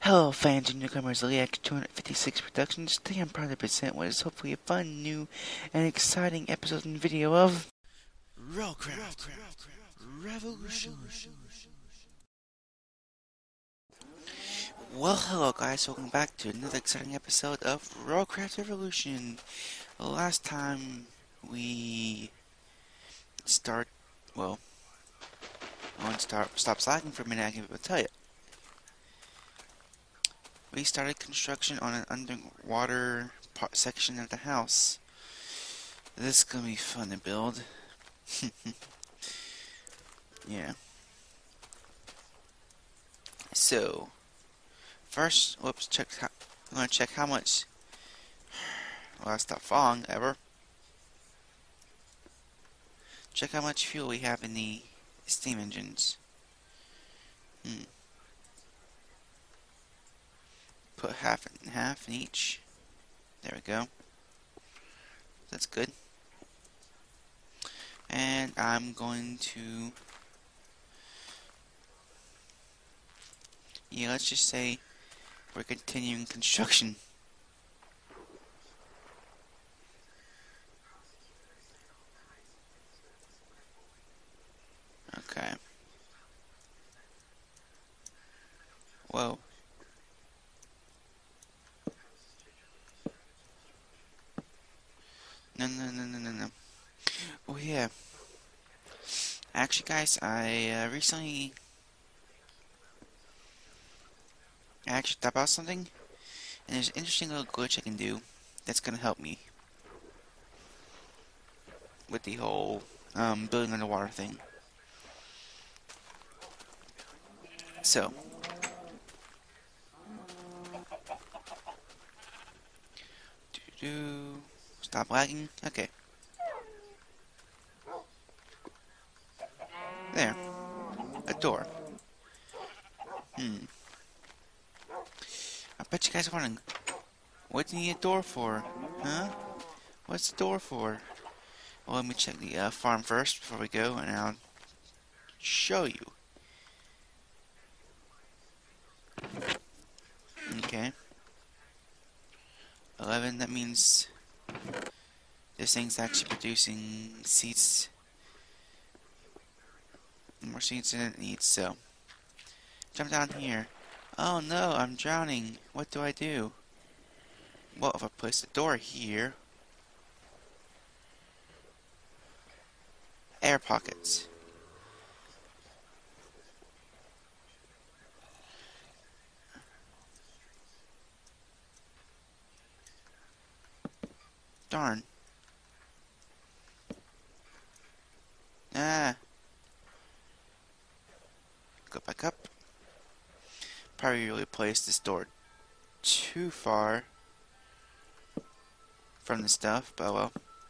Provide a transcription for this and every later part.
Hello fans and newcomers of Liax 256 Productions. Today I'm proud to present what is hopefully a fun, new, and exciting episode and video of Rollcraft Revolution. Well, hello guys, welcome back to another exciting episode of Rollcraft Revolution. Last time we I want to stop slacking for a minute, I can tell you. We started construction on an underwater section of the house. This is gonna be fun to build. Yeah. So, first, I'm gonna check how much. Well, that's not falling ever. Check how much fuel we have in the steam engines. Put half in each. There we go. That's good. And I'm going to, let's just say we're continuing construction. Okay. Whoa. No. Oh yeah. Actually, guys, I recently actually thought about something, and there's an interesting little glitch I can do that's gonna help me with the whole building underwater thing. So, stop lagging. Okay. There. A door. I bet you guys are wondering, what do you need a door for? Huh? What's the door for? Well, let me check the farm first before we go, and I'll show you. Okay. 11, that means this thing's actually producing seeds. More seeds than it needs, so. Jump down here. Oh no, I'm drowning. What do I do? Well, if I place the door here. Air pockets. Darn. Ah. Go back up. Probably really placed this door too far from the stuff, but well.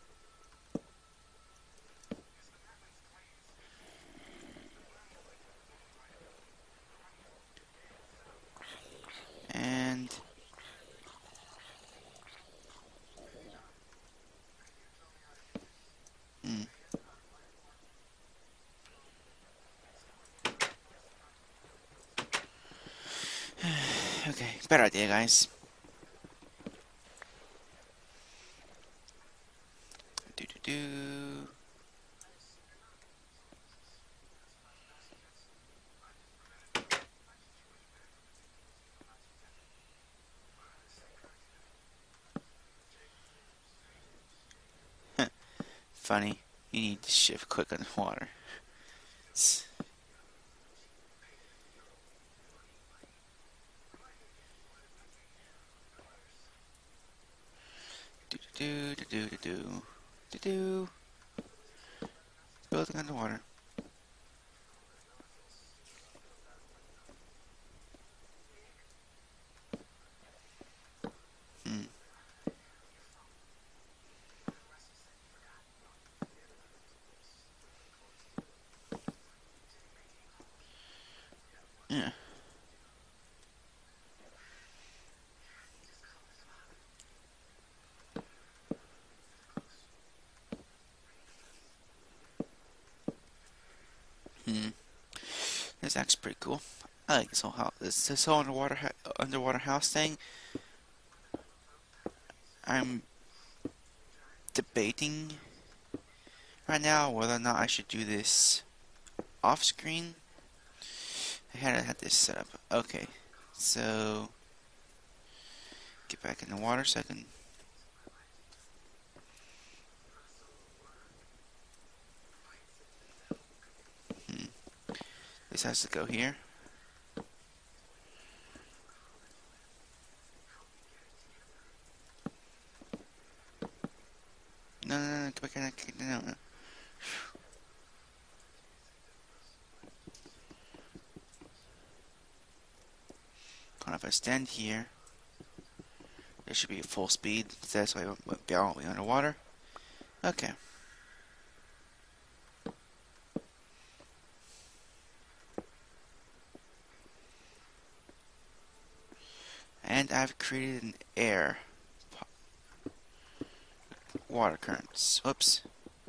And okay, better idea, guys. Do. Funny, you need to shift quick on the water. Do. Building underwater. Yeah. This actually pretty cool. I like this whole underwater house thing. I'm debating right now whether or not I should do this off screen. I had this set up. Okay, so get back in the water so I can. This has to go here. No, get back in. No. If I stand here, there should be full speed. That's why I won't be all the way underwater. Okay. And I've created an air water currents. Whoops.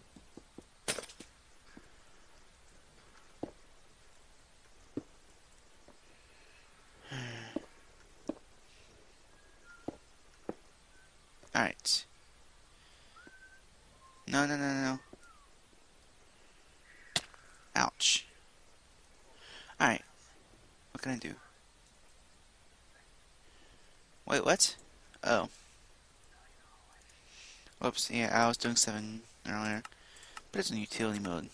Alright. No. Ouch. Alright. What can I do? Wait, what? Oh. Whoops, yeah, I was doing something earlier. But it's in utility mode.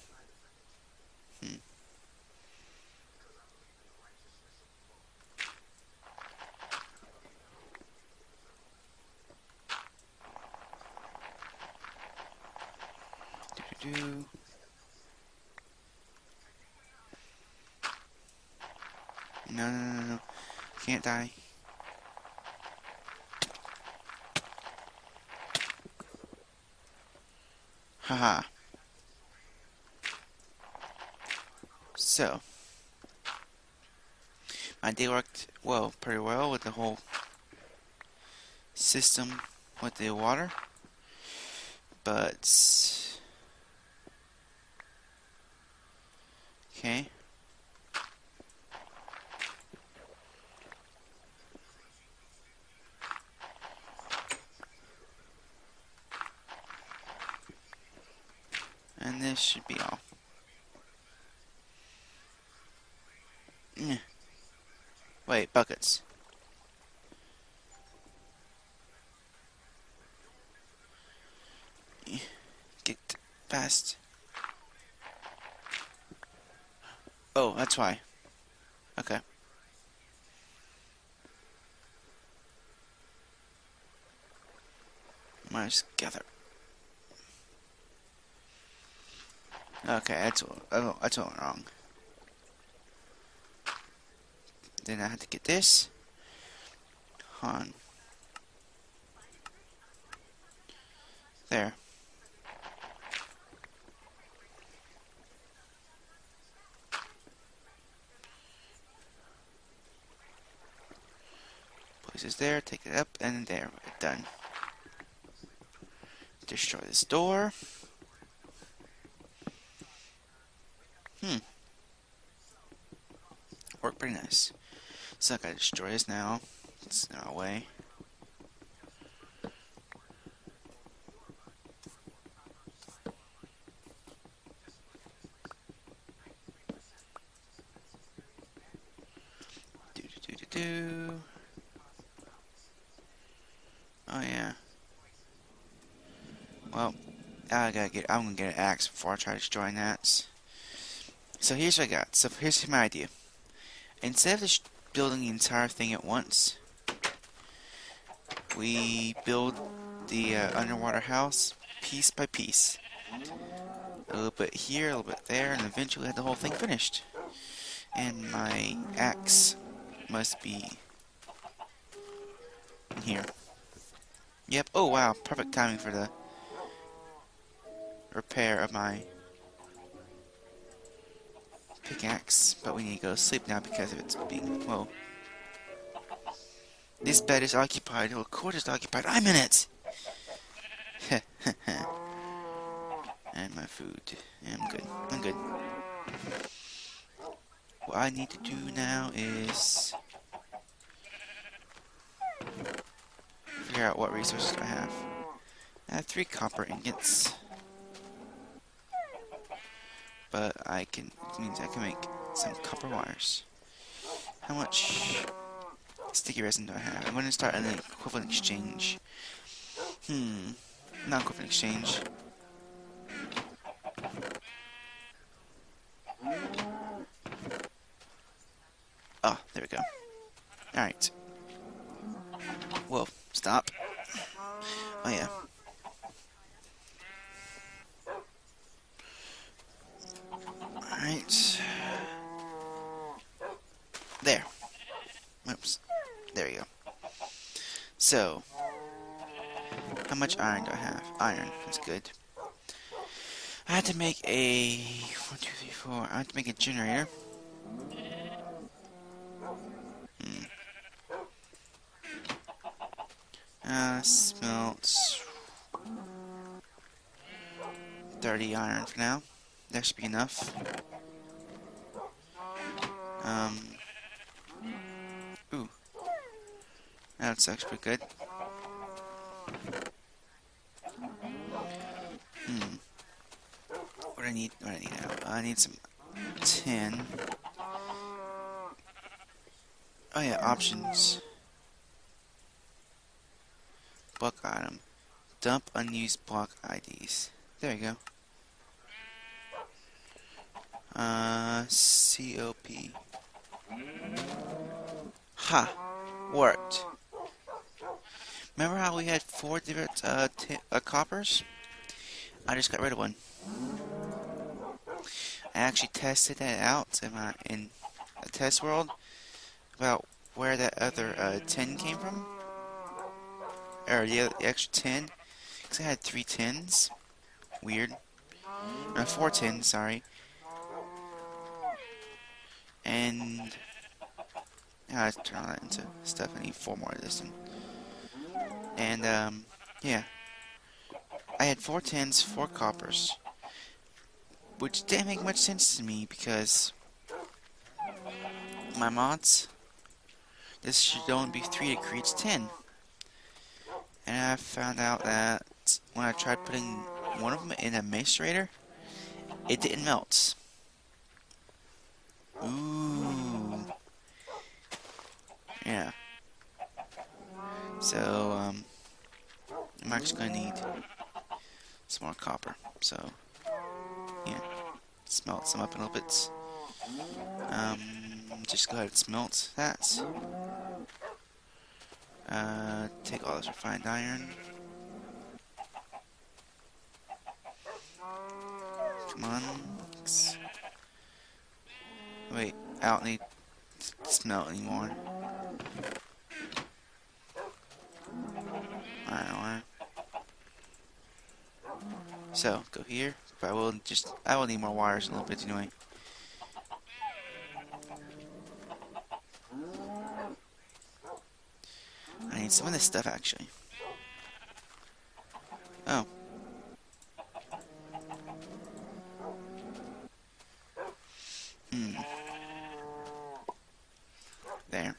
Do. No. Can't die. Haha. So, my day worked pretty well with the whole system with the water, but okay. And this should be all. Wait, buckets. Get past. Oh, that's why. Okay. Might just gather. Okay, that's all wrong. Then I had to get this. On. There. Place this there, take it up, and there. Done. Destroy this door. Worked pretty nice. So I gotta destroy this now. It's in our way. Do. Oh yeah. Well, I'm gonna get an axe before I try destroying that. So here's what I got. So here's my idea. Instead of just building the entire thing at once, we build the underwater house piece by piece. A little bit here, a little bit there, and eventually have the whole thing finished. And my axe must be in here. Yep. Oh wow, perfect timing for the repair of my pickaxe, but we need to go to sleep now because of its being, well, this bed is occupied, the court is occupied, I'm in it! And my food, yeah, I'm good. what I need to do now is figure out what resources I have. I have 3 copper ingots, but it means I can make some copper wires. How much sticky resin do I have? I'm going to start an equivalent exchange. Not equivalent exchange. Oh, there we go. Alright. Whoa, stop. Oh yeah. Alright. There. Oops. There we go. So, how much iron do I have? Iron. That's good. I had to make a 1, 2, 3, 4. I had to make a generator. Smelt 30 iron for now. That should be enough. Ooh. That's actually pretty good. What do I need now? I need some tin. Oh yeah, options. Block item. Dump unused block IDs. There you go. COP. Ha! Worked. Remember how we had 4 different coppers? I just got rid of one. I actually tested that out in a test world about where that other 10 came from. Or the extra 10. Because I had 3 10s. Weird. 4 10s, sorry. And I have to turn all that into stuff. I need 4 more of this. And yeah. I had 4 10s, 4 coppers. Which didn't make much sense to me because my mods, this should only be 3 that creates 10. And I found out that when I tried putting one of them in a macerator, it didn't melt. Ooh. Yeah. So, I'm actually going to need some more copper. So, yeah. Smelt some up a little bit. Just go ahead and smelt that. Take all this refined iron. Come on. Wait, I don't need to smelt anymore. Iron ore. So, go here. But I will need more wires in a little bit anyway. I need some of this stuff actually. Oh. There.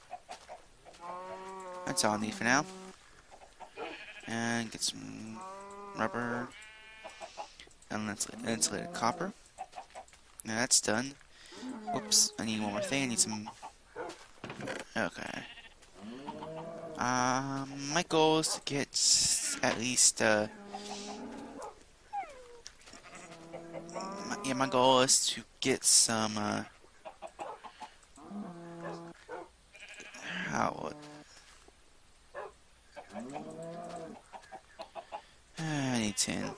That's all I need for now. And get some rubber. And insulated copper. Now that's done. Whoops, I need one more thing. I need some... Okay. My goal is to get at least, my goal is to get some, I need 10.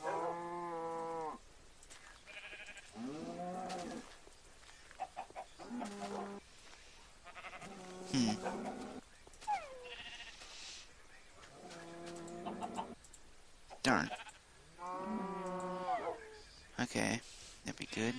Darn. Okay, that'd be good.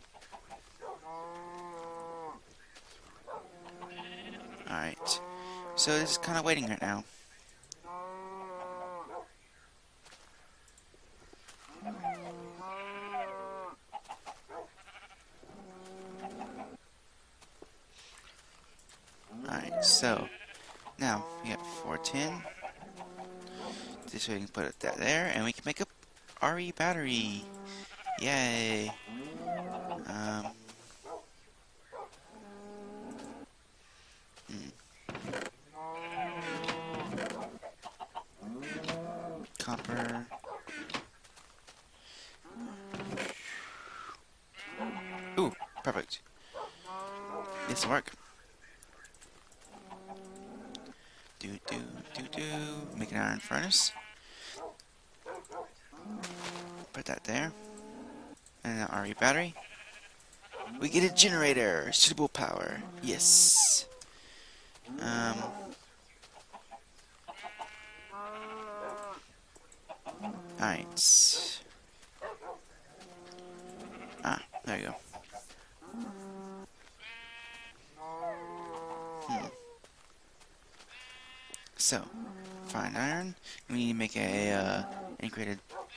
Alright, So this is kind of waiting right now. Alright, so now we got 410. This way we can put that there, and we can make a RE battery. Yay! Copper. Ooh, perfect. This will work. Make an iron furnace. Put that there. And an RE battery. We get a generator. Suitable power. Yes. Alright. Ah, there you go. So, fine iron. We need to make a integrated.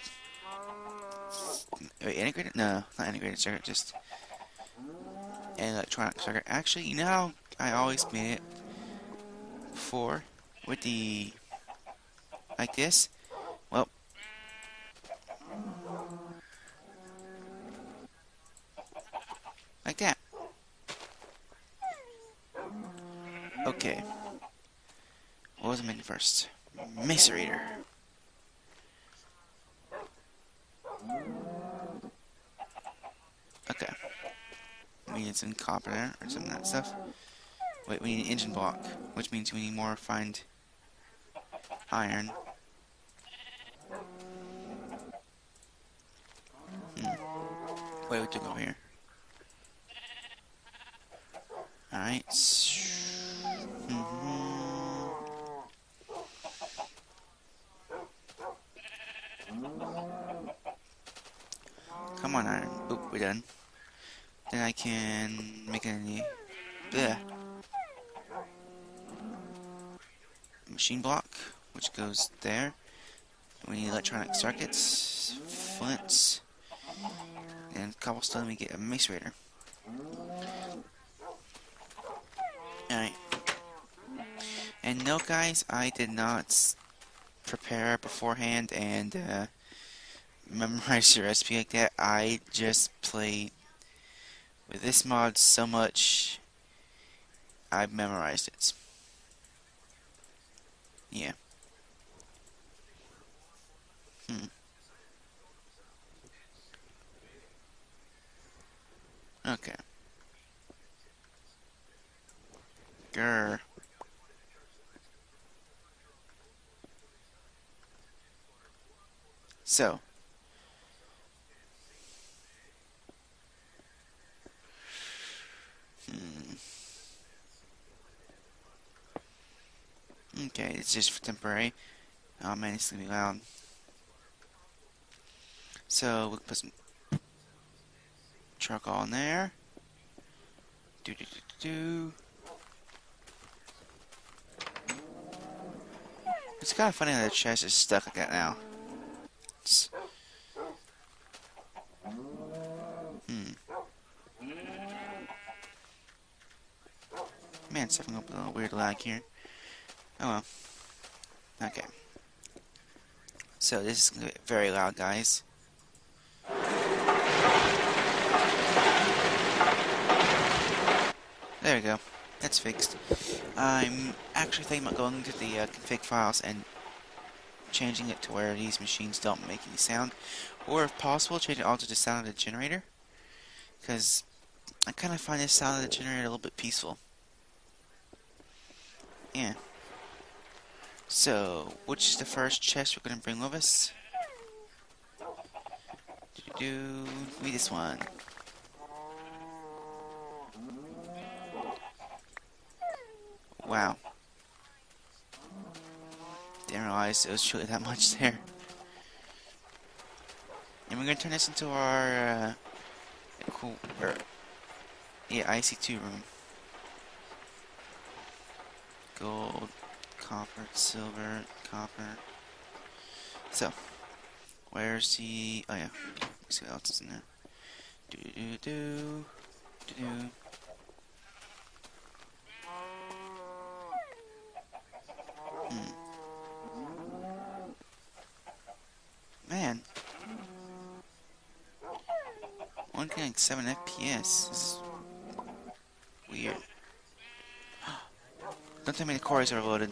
Wait, integrated? No, not integrated circuit. Just an electronic circuit. Actually, you know how I always made it before with the like this. Well, like that. Okay. What was I making first? Macerator. Okay. We need some copper there, or some of that stuff. Wait, we need an engine block, which means we need more refined iron. Wait, we took over here. Alright. Come on, iron. Oop, we're done. Then I can make a machine block, which goes there. We need electronic circuits, flints, and cobblestone. We get a macerator. Alright. And no, guys, I did not prepare beforehand and memorize the recipe like that. I just played with this mod so much, I've memorized it. Yeah. Okay. Grr. So. Okay, it's just for temporary. Oh man, it's gonna be loud. So we'll put some charcoal in there. It's kind of funny that the chest is stuck like that now. Man, it's having a little weird lag here. Oh well. Okay. So this is going to get very loud, guys. There we go. That's fixed. I'm actually thinking about going into the config files and changing it to where these machines don't make any sound. Or if possible, change it all to the sound of the generator. Because I kind of find the sound of the generator a little bit peaceful. Yeah. So, which is the first chest we're going to bring with us? Be this one. Wow. Didn't realize it was truly that much there. And we're going to turn this into our IC2 room. gold, copper, silver, copper. So, where's the... Oh yeah, let's see what else is in there. Do-do-do-do. Do-do. Man. Only getting like 7 FPS. This is weird. Don't tell me the cores are loaded.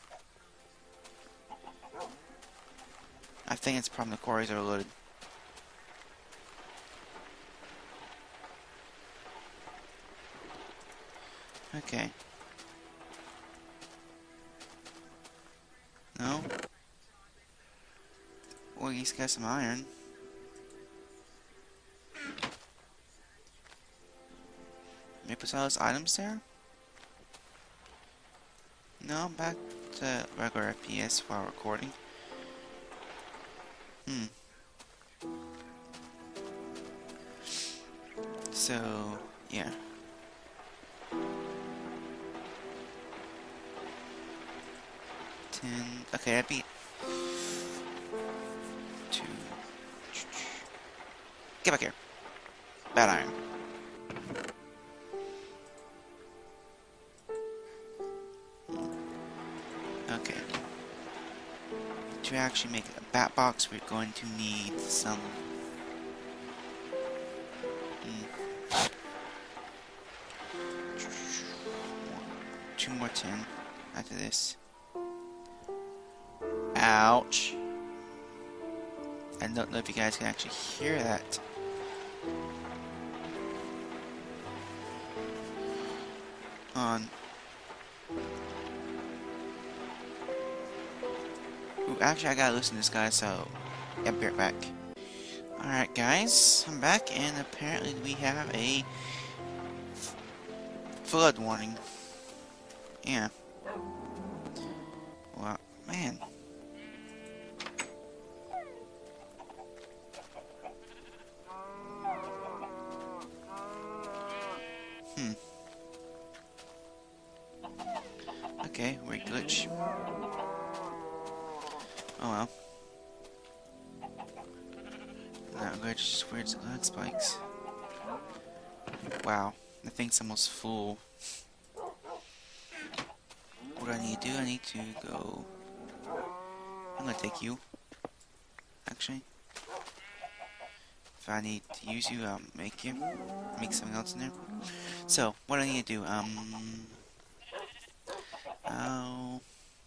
I think it's probably the cores are loaded. Okay. No? Well, he's got some iron. Maybe put all those items there? No, back to regular FPS while recording. So, yeah. Okay, that'd be 2. Get back here. Bad iron. Okay. To actually make a bat box, we're going to need some... 2 more tin after this. Ouch. I don't know if you guys can actually hear that. Ooh, actually, I gotta listen to this guy, so I'll be right back. Alright, guys, I'm back, and apparently we have a flood warning. Yeah. Well, man. Okay, weird glitch. Oh well. Not glitch, just weird lag spikes. Wow, the thing's almost full. What do I need to do? I need to go... I'm gonna take you. Actually. If I need to use you, I'll make you. Make something else in there. So, what do I need to do? I'll...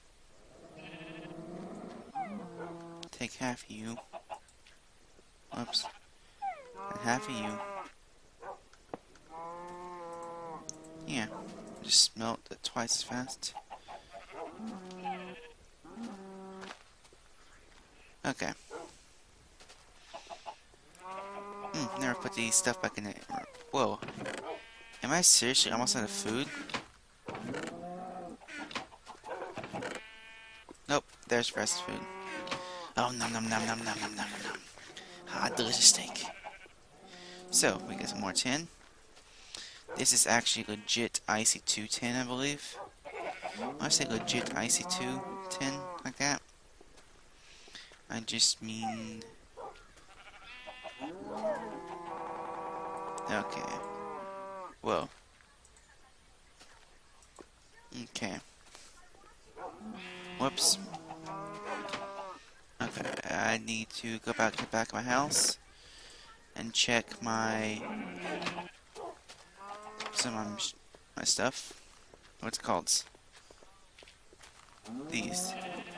take half of you. Oops. And half of you. Yeah. Just melt it twice as fast. Okay. Never put these stuff back in it. Whoa. Am I seriously almost out of food? Nope. There's rest food. Oh, nom nom nom nom nom nom nom nom. Ah, delicious steak. So, we get some more tin. This is actually legit IC2 tin, I believe. When I say legit IC2 tin, like that, I just mean... Okay. Whoa. Okay. Whoops. Okay, I need to go back to the back of my house and check my some of my stuff. What's it called? These.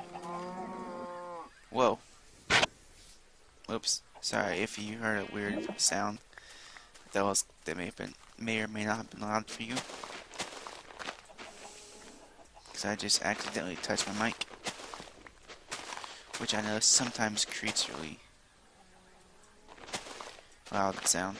Whoa. Whoops. Sorry if you heard a weird sound. That may or may not have been loud for you. Because I just accidentally touched my mic. Which I know sometimes creates really loud sound.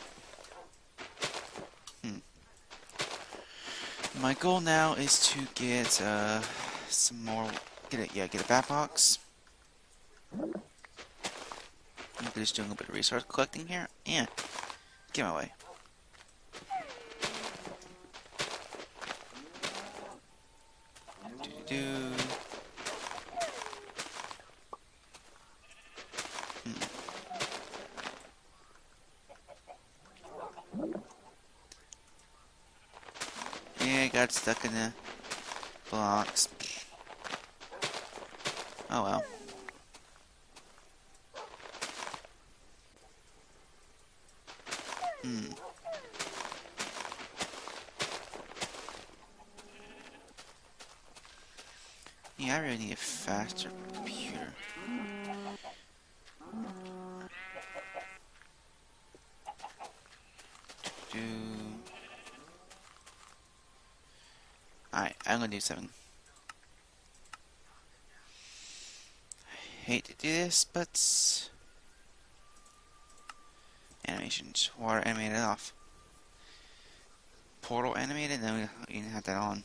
My goal now is to get some more. Get a bat box. I'm just doing a bit of resource collecting here. Yeah, get my way. Do. Yeah, I got stuck in the blocks. Oh well. Yeah, I really need a faster computer. Alright, I'm gonna do something. I hate to do this, but animations. Water animated off. Portal animated, then we can have that on.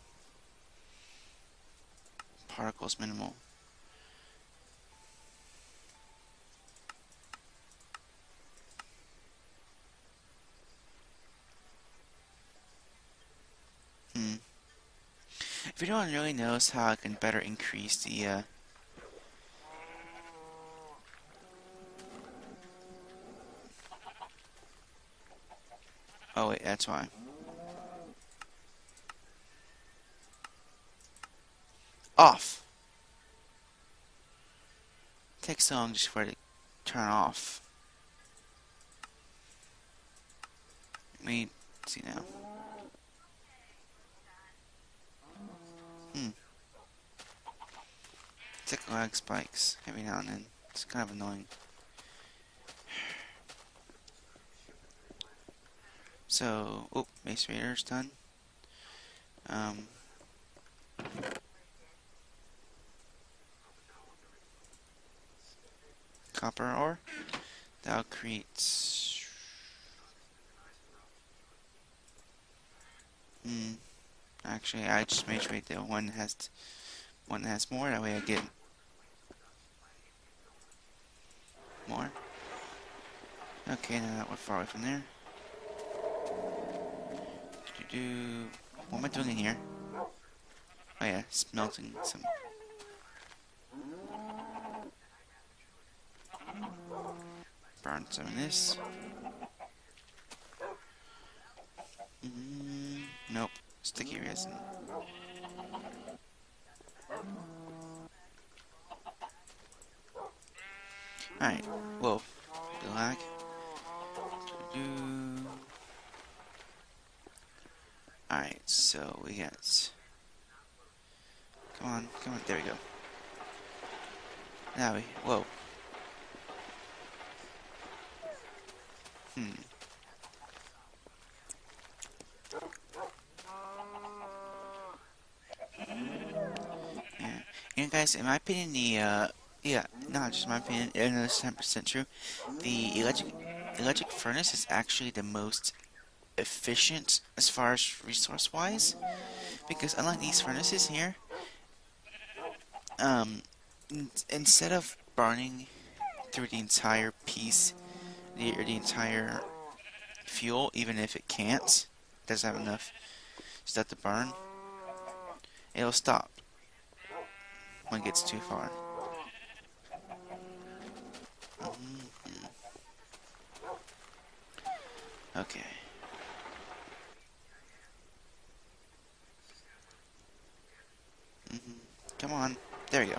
Particles minimal. If anyone really knows how I can better increase the oh wait, that's why. Off! Takes so long just for it to turn off. Let me see now. Tick lag spikes every now and then. It's kind of annoying. So, oh, Mace Raider's done. Copper ore. That'll create. Actually, I just made sure that one that has more. That way I get more. Okay, now that we're far away from there. What am I doing in here? Oh yeah, smelting some. Burn some of this. Nope. Sticky resin. Alright. Whoa. The lag. Alright, so we got. Come on, come on. There we go. Now we. Whoa. Yeah, guys, in my opinion, yeah, not just my opinion, and it's 10% true, the electric furnace is actually the most efficient as far as resource-wise, because unlike these furnaces here, instead of burning through the entire piece, the entire fuel, even if it doesn't have enough stuff to burn, it'll stop when it gets too far. Okay. Come on. There you go.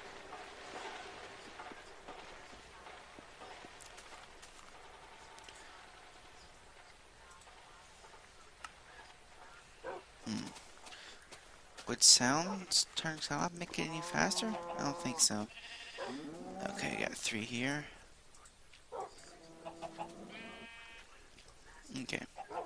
Would sound turn sound up make it any faster? I don't think so. Okay, I got 3 here. Okay.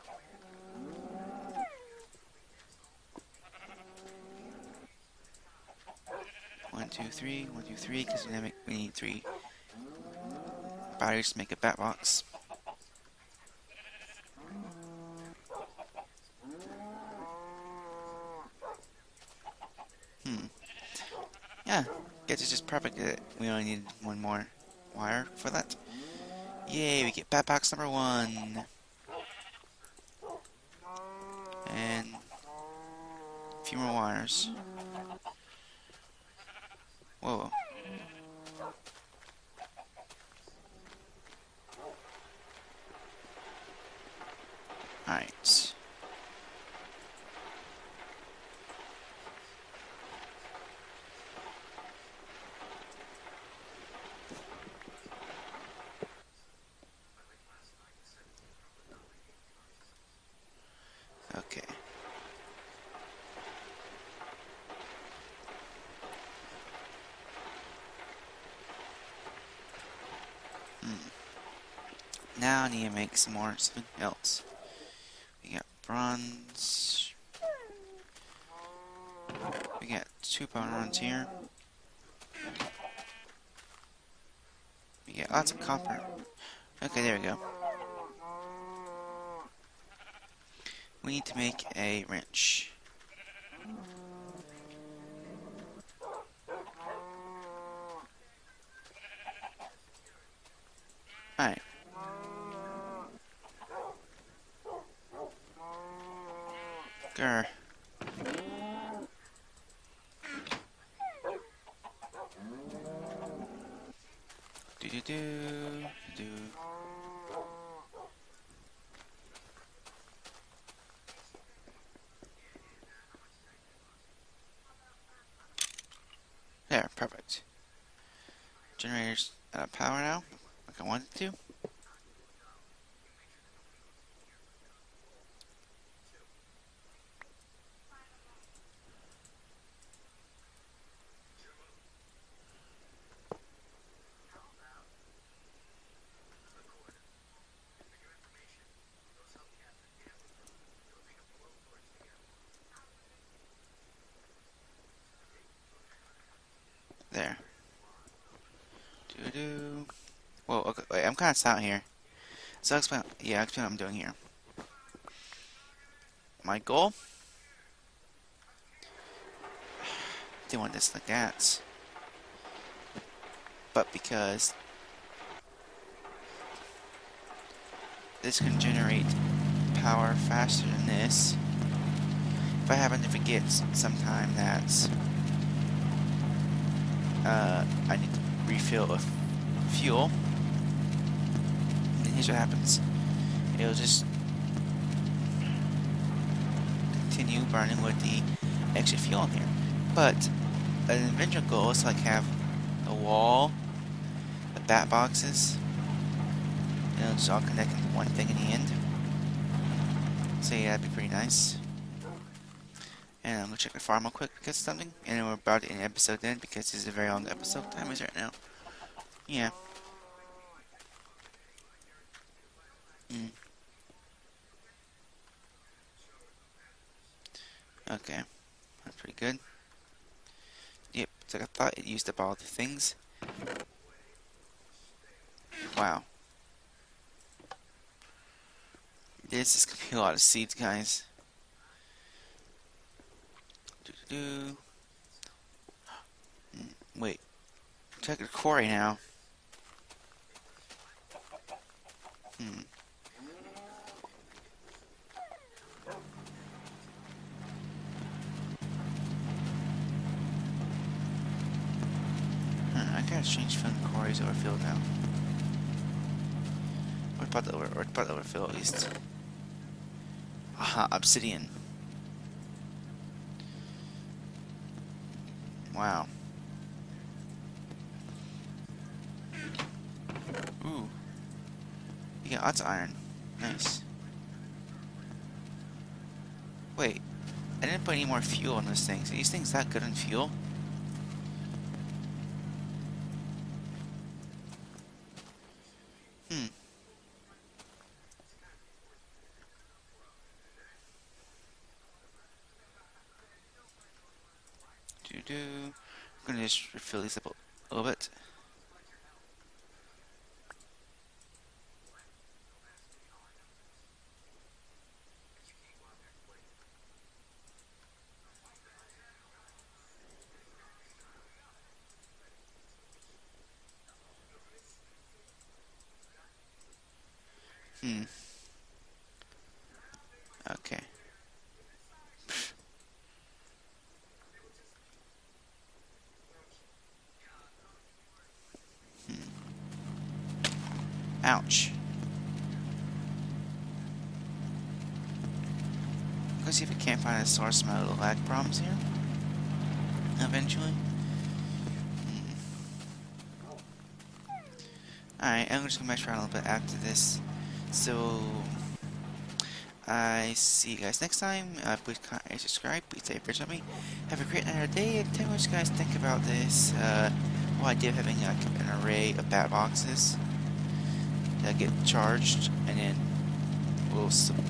One, two, three, because we need 3 batteries to make a bat box. Yeah, guess it's just perfect that we only need 1 more wire for that. Yay, we get bat box number 1. And a few more wires. Whoa. Alright. Okay. Now I need to make some more something else. We got bronze. We got 2 bronze here. We got lots of copper. Okay, there we go. We need to make a wrench. Alright. Grr. Do. There, perfect. Generators power now, like I wanted to. There. Do. Whoa, okay, wait, I'm kind of silent here. So I'll explain what I'm doing here. My goal? Didn't want this like that. But because this can generate power faster than this, if I happen to forget sometime that I need to refill with fuel, and here's what happens. It'll just continue burning with the extra fuel in here. But an eventual goal is to like have a wall, the bat boxes, and it'll just all connect into one thing in the end. So yeah, that'd be pretty nice. And I'm gonna check the farm real quick because of something, and then we're about to end the episode then because this is a very long episode. What time is it right now? Yeah. Okay. That's pretty good. Yep, it's like I thought it used up all the things. Wow. This is gonna be a lot of seeds, guys. Wait. Check the quarry now. I gotta change from the quarries over field now. Or about the overfill at least. Aha, obsidian. Wow. Ooh. You got lots of iron. Nice. Wait. I didn't put any more fuel on those things. Are these things that good on fuel? I'm gonna just refill these up a little bit. Okay. Ouch. Let's see if we can't find a source of my little lag problems here. Eventually. Alright, I'm just gonna mess around a little bit after this. So, I see you guys next time. Please comment and subscribe. Please stay for me. Have a great night or day. And tell me what you guys think about this whole idea of having an array of bat boxes that get charged and then will.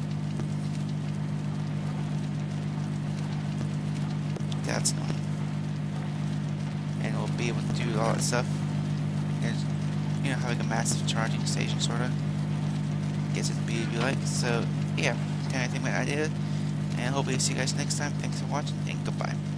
That's annoying. And we'll be able to do all that stuff. And, you know, having a massive charging station, sort of. Gets it to be like. So, yeah, kind of think my idea. And hopefully see you guys next time. Thanks for watching, and goodbye.